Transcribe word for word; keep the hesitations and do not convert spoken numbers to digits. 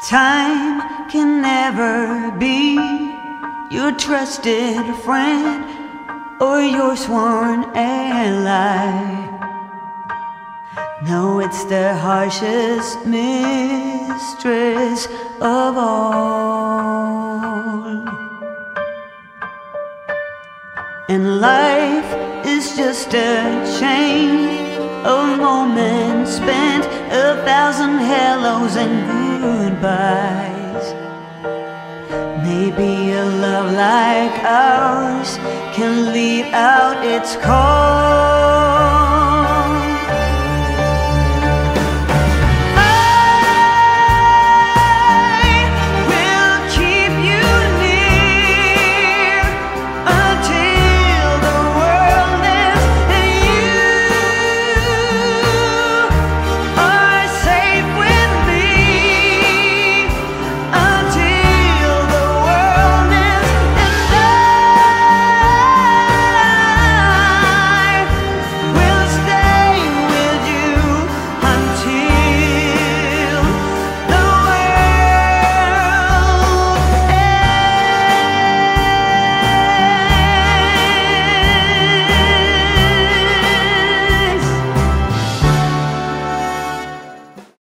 Time can never be your trusted friend or your sworn ally. No, it's the harshest mistress of all. And life is just a chain of moments spent, a thousand hellos and goodbyes. Maybe a love like ours can lead out its call.